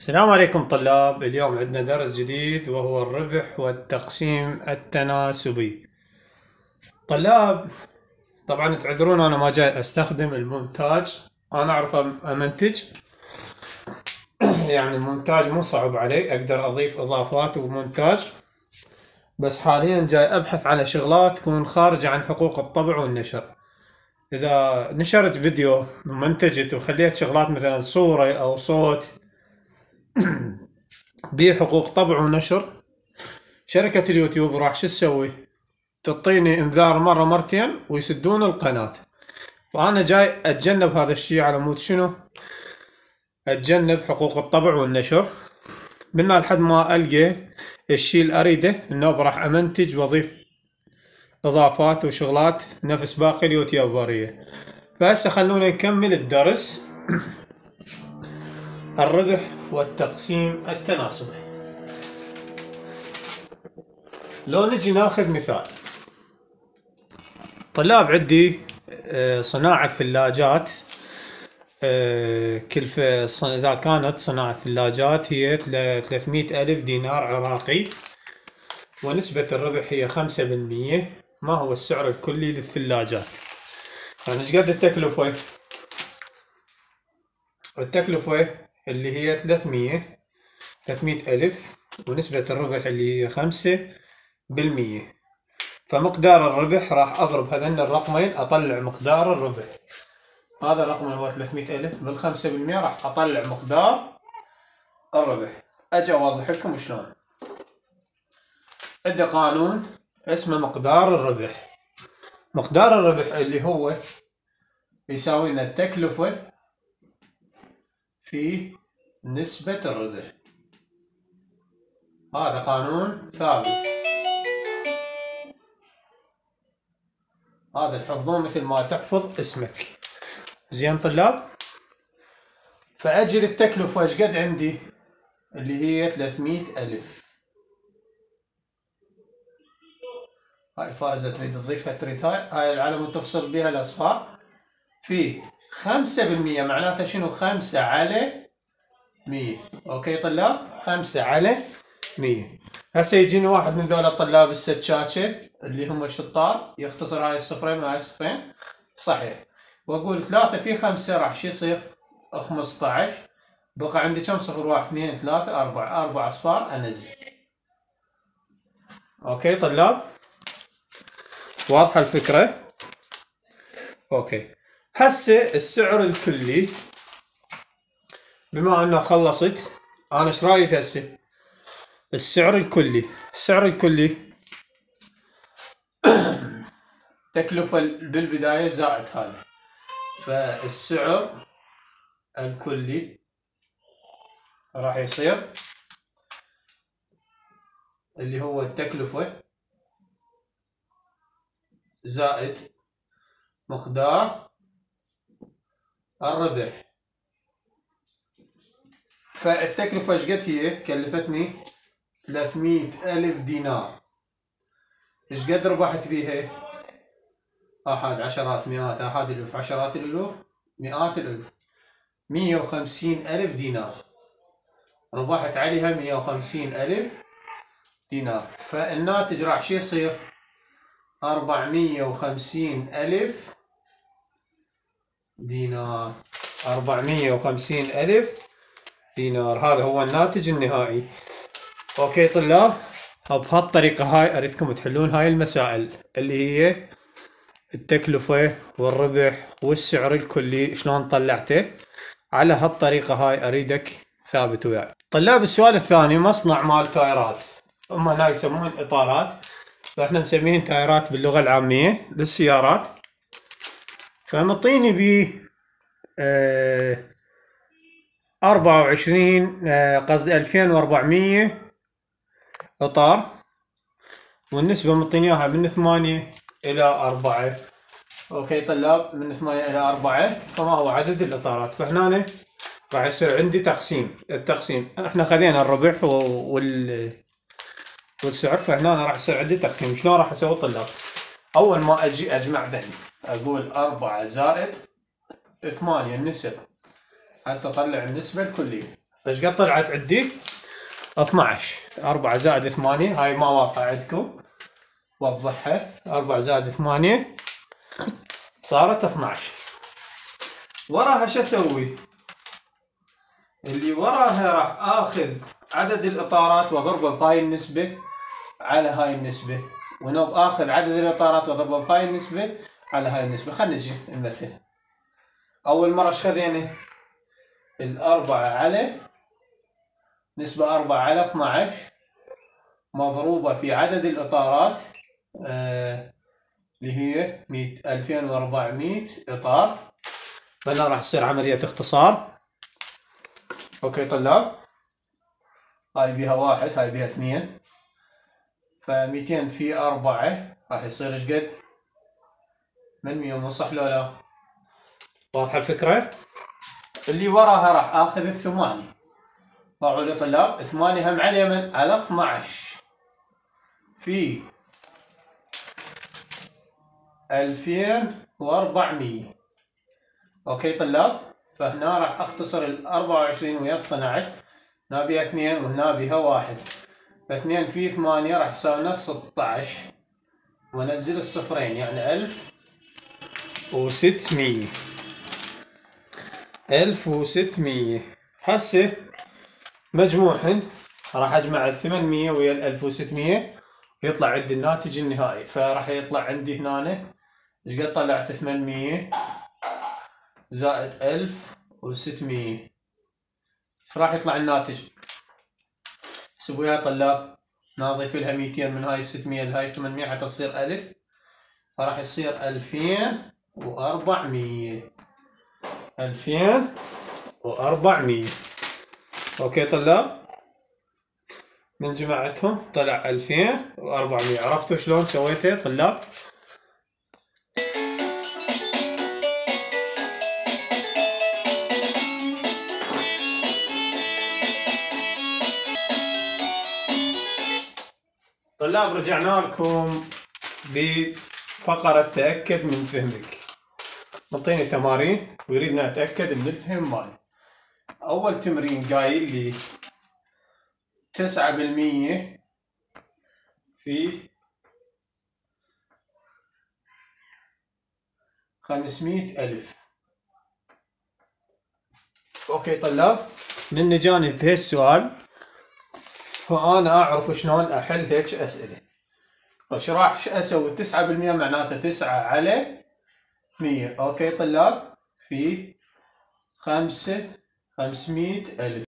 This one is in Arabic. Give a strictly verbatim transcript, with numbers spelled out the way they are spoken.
السلام عليكم طلاب. اليوم عندنا درس جديد وهو الربح والتقسيم التناسبي. طلاب، طبعا تعذرون انا ما جاي استخدم المونتاج، انا اعرف امنتج يعني المونتاج مو صعب علي، اقدر اضيف اضافات ومونتاج، بس حاليا جاي ابحث على شغلات تكون خارجة عن حقوق الطبع والنشر. اذا نشرت فيديو ومنتجت وخليت شغلات مثلا صورة او صوت بحقوق طبع ونشر، شركة اليوتيوب راح شو تسوي؟ تعطيني انذار مرة مرتين ويسدون القناة. فأنا جاي أتجنب هذا الشيء على مود شنو؟ أتجنب حقوق الطبع والنشر منها لحد ما ألقى الشيء اللي أريده، إنه راح أمنتج وأضيف إضافات وشغلات نفس باقي اليوتيوبرية. فهسه خلونا نكمل الدرس الربح والتقسيم التناسبي. لو نجي ناخذ مثال، طلاب عندي صناعة ثلاجات، كلفة إذا كانت صناعة ثلاجات هي ثلاثمئة ألف دينار عراقي، ونسبة الربح هي خمسة بالمئة. ما هو السعر الكلي للثلاجات؟ يعني ايش قد التكلفة؟ التكلفة اللي هي ثلاثمئة ثلاثمئة ألف، ونسبة الربح اللي هي خمسة بالمئة. فمقدار الربح راح أضرب هذين الرقمين أطلع مقدار الربح. هذا الرقم اللي هو ثلاثمئة ألف بالخمسة بالمئة راح أطلع مقدار الربح. أجي أوضح لكم شلون. عندنا قانون اسمه مقدار الربح. مقدار الربح اللي هو يساوي لنا التكلفة في نسبة الربح. هذا قانون ثابت، هذا تحفظون مثل ما تحفظ اسمك. زين طلاب؟ فأجي للتكلفة ايش قد عندي؟ اللي هي ثلاثمئة ألف. هاي الفارزة تريد تضيفها، تريد هاي هاي العلم تفصل بها الأصفار. في خمسة بالمئة معناتها شنو؟ خمسة على مية. أوكي طلاب؟ خمسة على مية. هسه يجيني واحد من ذولا الطلاب السكاشة اللي هم الشطار يختصر هاي الصفرين وهاي الصفرين صحيح، واقول ثلاثة في خمسة راح شو يصير؟ خمسة عشر. بقى عندي كم صفر؟ واحد اثنين ثلاثة أربعة، أربع أصفار أنزل. أوكي طلاب؟ واضحة الفكرة؟ أوكي. هسه السعر الكلي، بما أنه خلصت أنا ايش رايد هسه؟ السعر الكلي، السعر الكلي تكلفة بالبداية زائد هذا، فالسعر الكلي راح يصير اللي هو التكلفة زائد مقدار الربح. فالتكلفة ايش قد هي؟ كلفتني ثلاثمئة ألف دينار. ايش قد ربحت بيها؟ أحد عشرات مئات أحد ألف عشرات الألوف مئات الألف، مئة وخمسين ألف دينار ربحت عليها. مئة وخمسين ألف دينار، فالناتج راح شو يصير؟ أربعمئة وخمسين ألف دينار. أربعمئة وخمسين ألف دينار، هذا هو الناتج النهائي. اوكي طلاب، بهالطريقة هاي اريدكم تحلون هاي المسائل اللي هي التكلفة والربح والسعر الكلي شلون طلعته. على هالطريقة هاي اريدك ثابت وياي. طلاب السؤال الثاني، مصنع مال تايرات، هم هنا يسمون اطارات، فاحنا نسميهن تايرات باللغة العامية للسيارات. فمطيني ب اه أربعة وعشرين اه قصدي ألفين وأربعمئة اطار، والنسبة مطيني اياها من ثمانية الى أربعة. اوكي طلاب، من ثمانية الى أربعة، فما هو عدد الاطارات؟ فهنا راح يصير عندي تقسيم. التقسيم احنا خذينا الربح وال والسعر، فهنا راح يصير عندي تقسيم. شلون راح اسوي طلاب؟ اول ما اجي اجمع ذني اقول أربعة زائد ثمانية النسب حتى اطلع النسبة الكلية. ايش قد طلعت عندي؟ اثناعش. أربعة زائد ثمانية، هاي ما واضحة عندكم، وضحها. أربعة زائد ثمانية صارت اثناعش. وراها شو اسوي؟ اللي وراها راح اخذ عدد الاطارات واضربه بهاي النسبة على هاي النسبة، ونوب اخذ عدد الاطارات واضربه بهاي النسبة على هاي النسبة. خلينا نجي نمثل. اول مرة ايش خذينا؟ الأربعة على نسبة أربعة على اثناعش مضروبة في عدد الإطارات آه اللي هي ألفين وأربعمية إطار. فهنا راح تصير عملية اختصار. أوكي طلاب، هاي بيها واحد، هاي بيها اثنين، فميتين في أربعة راح يصير ايش قد؟ ثمانمية. مو صح لو لا؟ واضحة الفكرة؟ اللي وراها راح آخذ الثمانية. طلعوا لي طلاب، ثمانية هم على من؟ على اثناعش في ألفين وأربعمية. اوكي طلاب، فهنا راح اختصر ال أربعة وعشرين ويا اثناعش، هنا بيها اثنين وهنا بيها واحد، فاثنين في ثمانية راح يساوي لنا ستة عشر، وانزل الصفرين يعني ألف وستمية. ألف وستمية. هسه مجموعهن راح اجمع ال ثمانمية ويا ال ألف وستمية يطلع عندي الناتج النهائي. فراح يطلع عندي هنا ايش قد طلعت؟ ثمانمية زائد ألف وستمية. ايش راح يطلع الناتج؟ احسبوا يا طلاب. نضيف لها ميتين من هاي ستمية لهاي ثمانمية حتى تصير ألف، فراح يصير ألفين وأربعمية. ألفين وأربعمية. اوكي طلاب، من جماعتهم طلع ألفين وأربعمية. عرفتوا شلون سويته طلاب؟ طلاب رجعنا لكم بفقرة تأكد من فهمك. نعطيني تمارين ويريدنا نتأكد من الفهم مالي. أول تمرين قايل لي تسعة بالمية في خمسمية ألف. أوكي طلاب، من جاني بهيك سؤال فأنا أعرف شلون أحل هيك أسئلة. وش راح أسوي؟ تسعة بالمية معناته تسعة على مية. أوكي طلاب، في خمسة خمسمية ألف.